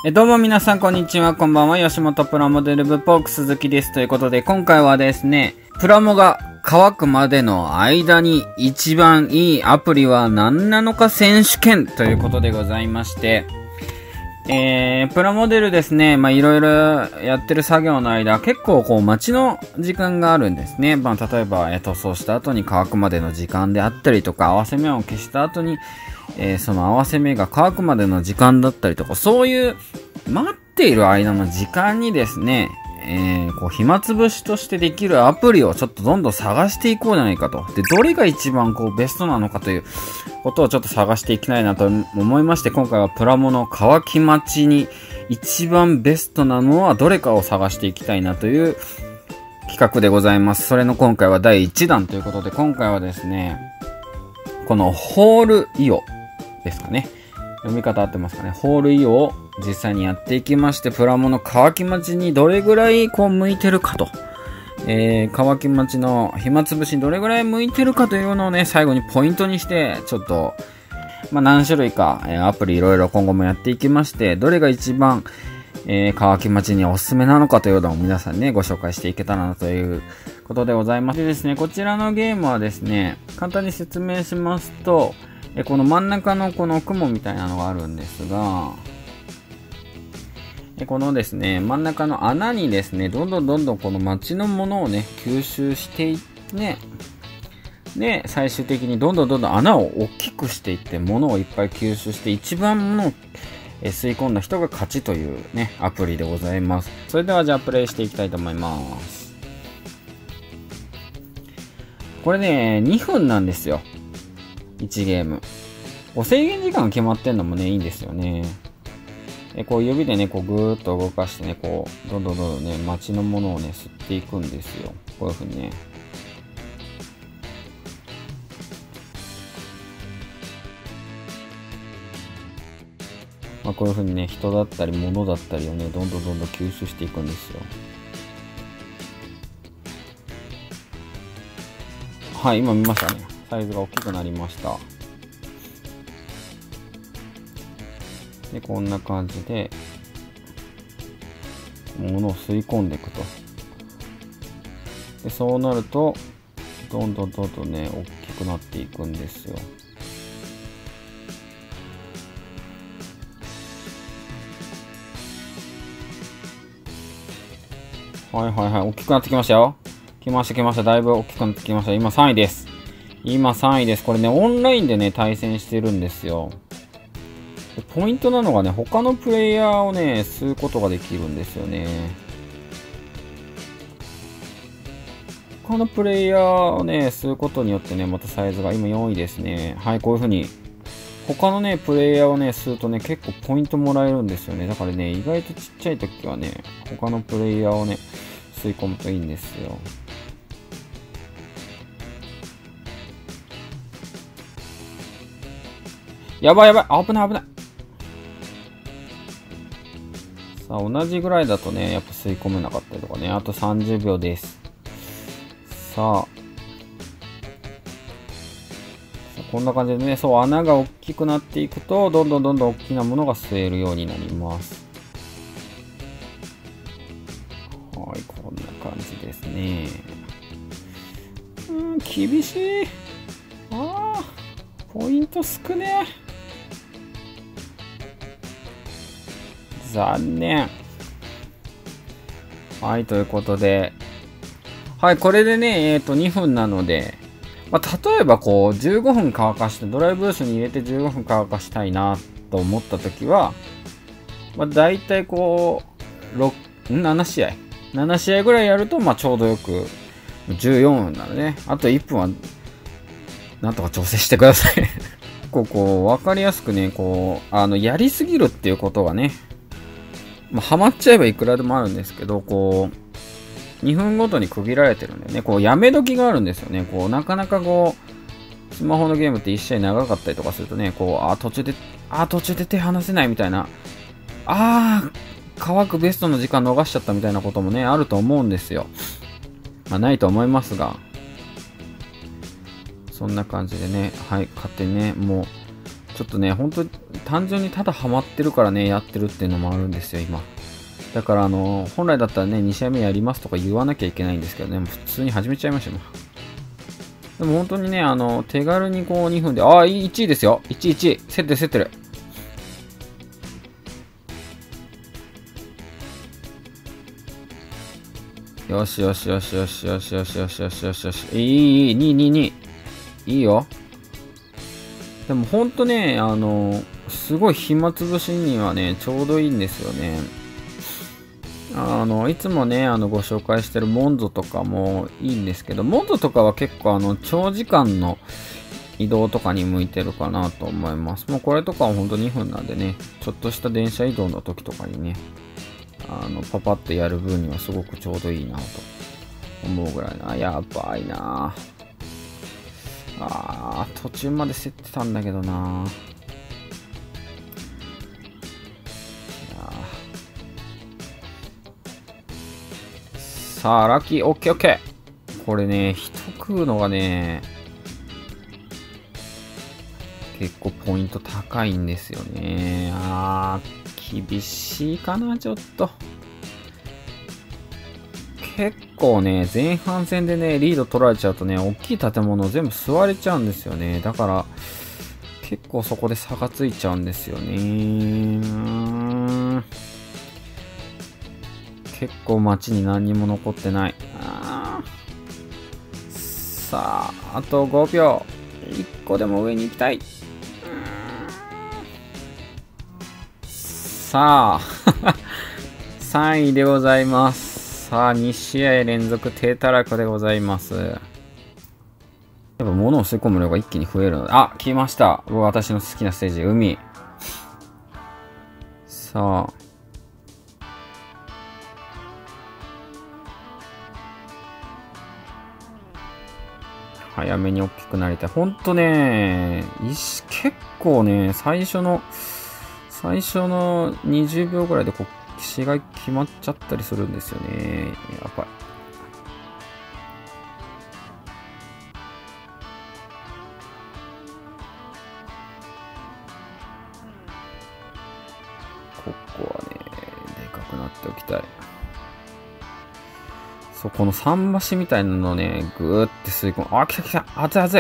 どうも皆さんこんにちは、こんばんは。吉本プラモデル部ポーク鈴木です。ということで、今回はですね、プラモが乾くまでの間に一番いいアプリは何なのか選手権ということでございまして、プラモデルですね、いろいろやってる作業の間、結構待ちの時間があるんですね。例えば、塗装した後に乾くまでの時間であったりとか、合わせ目を消した後に、その合わせ目が乾くまでの時間だったりとか、そういう待っている間の時間にですね、暇つぶしとしてできるアプリをちょっとどんどん探していこうじゃないかと。で、どれが一番ベストなのかということをちょっと探していきたいなと思いまして、今回はプラモの乾き待ちに一番ベストなのはどれかを探していきたいなという企画でございます。それの今回は第1弾ということで、今回はですね、このホールイオですかね。読み方合ってますかね。ホールイオを実際にやっていきまして、プラモの乾き待ちにどれぐらい向いてるかと。乾き待ちの暇つぶしにどれぐらい向いてるかというのをね、最後にポイントにして、ちょっと、何種類か、アプリいろいろ今後もやっていきまして、どれが一番、乾き待ちにおすすめなのかというのを皆さんね、ご紹介していけたらなということでございます。でですね、こちらのゲームはですね、簡単に説明しますと、この真ん中のこの雲みたいなのがあるんですが、このですね、真ん中の穴にですね、どんどんこの街のものをね、吸収していって、で、最終的にどんどん穴を大きくしていって、物をいっぱい吸収して、一番物を吸い込んだ人が勝ちというね、アプリでございます。それではじゃあプレイしていきたいと思います。これね、2分なんですよ。1ゲーム。制限時間が決まってんのもね、いいんですよね。指でね、ぐーっと動かしてね、どんどんね、街のものをね、吸っていくんですよ。こういう風にね。こういう風にね、人だったり物だったりをね、どんどん吸収していくんですよ。はい、今見ましたね。サイズが大きくなりました。で、こんな感じで、物を吸い込んでいくと。で、そうなると、どんどんね、大きくなっていくんですよ。はい、大きくなってきましたよ。来ました。だいぶ大きくなってきました。今3位です。これね、オンラインでね、対戦してるんですよ。ポイントなのがね、他のプレイヤーをね、吸うことができるんですよね。他のプレイヤーをね、吸うことによってね、またサイズが今4位ですね。はい、こういう風に、他のね、プレイヤーをね、吸うとね、結構ポイントもらえるんですよね。だからね、意外とちっちゃい時はね、他のプレイヤーをね、吸い込むといいんですよ。やばい、危ない。さあ、同じぐらいだとね、やっぱ吸い込めなかったりとかね。あと30秒です。さあ、こんな感じでね、そう、穴が大きくなっていくと、どんどん大きなものが吸えるようになります。はい、こんな感じですね。厳しい。ポイント少ねえ。残念。はい、ということで。はい、これでね、2分なので、例えば15分乾かして、ドライブースに入れて15分乾かしたいなと思ったときは、だいたい7試合。7試合ぐらいやると、ちょうどよく、14分なのでね。あと1分は、なんとか調整してください。わかりやすくね、やりすぎるっていうことがね、ハマっちゃえばいくらでもあるんですけど、2分ごとに区切られてるんだよね。やめ時があるんですよね。なかなかスマホのゲームって1試合長かったりとかするとね、途中で手離せないみたいな、乾くベストの時間逃しちゃったみたいなこともね、あると思うんですよ。ないと思いますが、そんな感じでね、はい、勝手にね、もう、 ちょっとね、本当に単純にただハマってるからね、やってるっていうのもあるんですよ、今。だから本来だったらね、2試合目やりますとか言わなきゃいけないんですけどね、もう普通に始めちゃいましたもん。でも本当にね、手軽にこう2分で、1位ですよ。1位、1位。競ってる競ってる。よしよしよしよしよしよしよしよしよしよし。いい、2位、2位、2位。いいよ。でもほんとね、すごい暇つぶしにはね、ちょうどいいんですよね。いつもね、ご紹介してるモンゾとかもいいんですけど、モンゾとかは結構長時間の移動とかに向いてるかなと思います。もうこれとかはほんと2分なんでね、ちょっとした電車移動の時とかにね、パパッとやる分にはすごくちょうどいいなと思うぐらいな。やばいな。途中まで競ってたんだけどな。さあ、ラッキー、オッケーオッケー。これね、一食うのがね、結構ポイント高いんですよね。厳しいかな、ちょっと。結構ね、前半戦でね、リード取られちゃうとね、大きい建物全部吸われちゃうんですよね。だから、結構そこで差がついちゃうんですよね。結構街に何にも残ってない。さあ、あと5秒。1個でも上に行きたい。さあ、3位でございます。さあ、2試合連続低たらくでございます。やっぱ物を吸い込む量が一気に増えるので。来ました。私の好きなステージ、海。さあ。早めに大きくなりたい。ほんとね、結構ね、最初の20秒ぐらいで死骸決まっちゃったりするんですよね。やばい。ここはね、でかくなっておきたい。そう、この桟橋みたいなのをね、ぐーって吸い込む。来た来た。熱い熱い。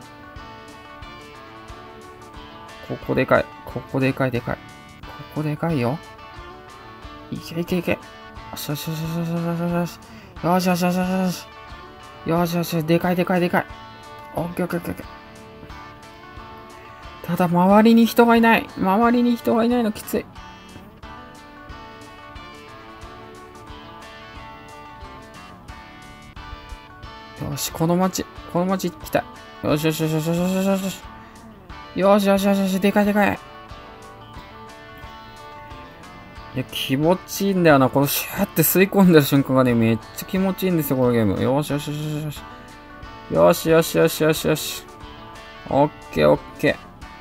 ここでかい。ここでかいでかい。ここでかいよ。いけいけいけ。よしよしよしよしよしよしよし。よしよしよしよし。よしよし、でかいでかいでかい。オッケーオッケーオッケー。ただ、周りに人がいない。周りに人がいないのきつい。よし、この町行きたい。よしよしよしよしよしよしよしよし。よしよしよしよし、でかいでかい。いや、気持ちいいんだよな。このシューって吸い込んでる瞬間がね、めっちゃ気持ちいいんですよ、このゲーム。よしよしよしよしよし。よしよしよしよしよし。オッケーオッケー。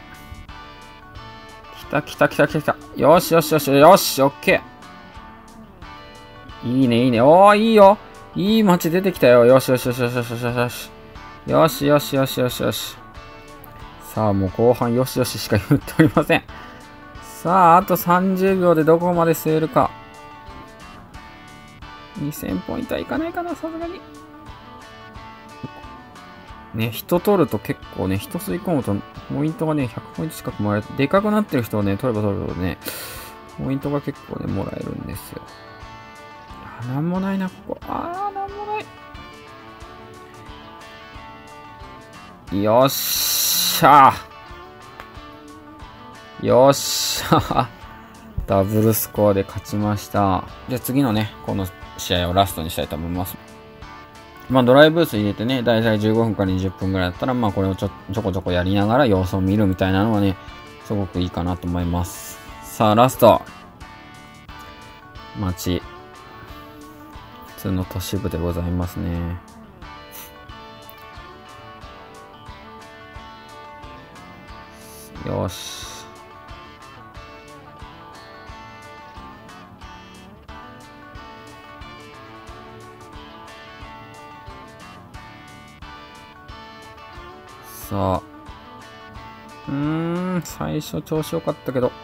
来た来た来た来た来た。よしよしよしよし、オッケー。いいねいいね。いいよ。いい街出てきたよ。よしよしよしよしよしよしよし。よしよしよしよしよし。さあ、もう後半よしよししか言っておりません。さあ、あと30秒でどこまで吸えるか。2000ポイントはいかないかな、さすがに。ね、人取ると結構ね、人吸い込むと、ポイントがね、100ポイント近くもらえる。でかくなってる人をね、取れば取るほどね、ポイントが結構ね、もらえるんですよ。なんもないな、ここ。なんもない。よっしゃー。よっしゃー。ダブルスコアで勝ちました。じゃあ次のね、この試合をラストにしたいと思います。ドライブース入れてね、だいたい15分から20分ぐらいだったら、これをちょこちょこやりながら様子を見るみたいなのはね、すごくいいかなと思います。さあ、ラスト。街。普通の都市部でございますね。よし。さあ、 最初調子良かったけど。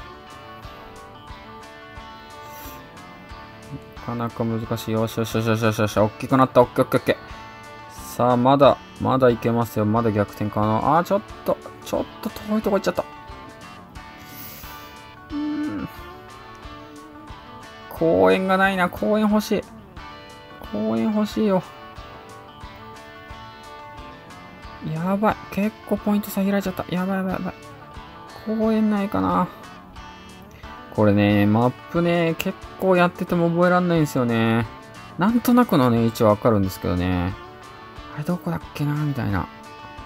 なかなか難しい。よしよしよしよしよしよし。大きくなった。オッケーオッケーオッケー。さあ、まだいけますよ。まだ逆転可能。ちょっと遠いとこ行っちゃった。公園がないな。公園欲しい。公園欲しいよ。やばい。結構ポイント差開いちゃった。やばいやばいやばい。公園ないかな。これね、マップね、結構やってても覚えらんないんですよね。なんとなくのね、位置はわかるんですけどね。あれどこだっけなみたいな。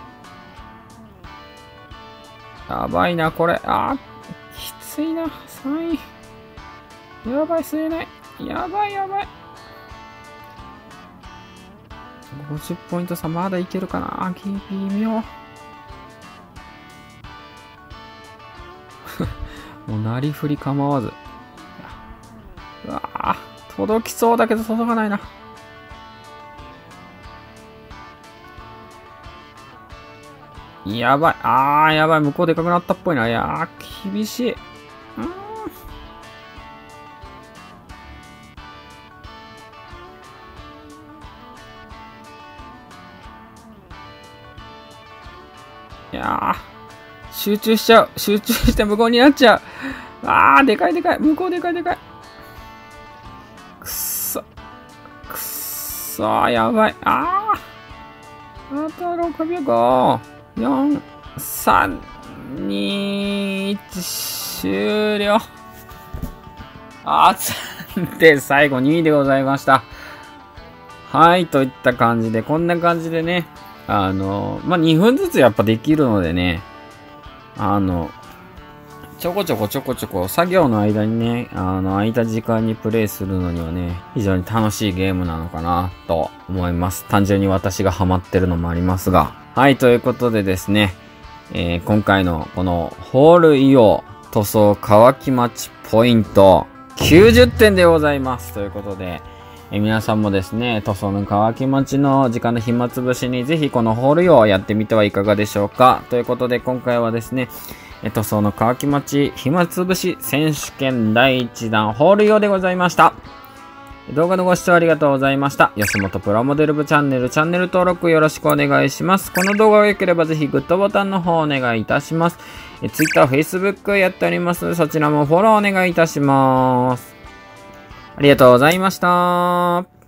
やばいな、これ。きついな。3位。やばい、吸えない。やばいやばい。50ポイント差まだいけるかな。微妙。もうなりふり構わず。うわぁ、届きそうだけど届かないな。やばい。やばい。向こうでかくなったっぽいな。いやー、厳しい。いやー、集中しちゃう。集中して無言になっちゃう。でかい。向こうでかい。くっそ。やばい。あと6秒。5、4、3、2、1、終了。で、最後2位でございました。はい、といった感じで、こんな感じでね、2分ずつやっぱできるのでね、ちょこちょこ作業の間にね、空いた時間にプレイするのにはね、非常に楽しいゲームなのかなと思います。単純に私がハマってるのもありますが。はい、ということでですね、今回のこのホールイオ塗装乾き待ちポイント90点でございます。ということで、皆さんもですね、塗装の乾き待ちの時間の暇つぶしにぜひこのホールイオをやってみてはいかがでしょうか。ということで今回はですね、塗装の乾き待ち暇つぶし選手権第1弾ホールイオでございました。動画のご視聴ありがとうございました。吉本プラモデル部チャンネル登録よろしくお願いします。この動画が良ければぜひグッドボタンの方お願いいたします。Twitter、Facebook やっておりますのでそちらもフォローお願いいたします。ありがとうございました。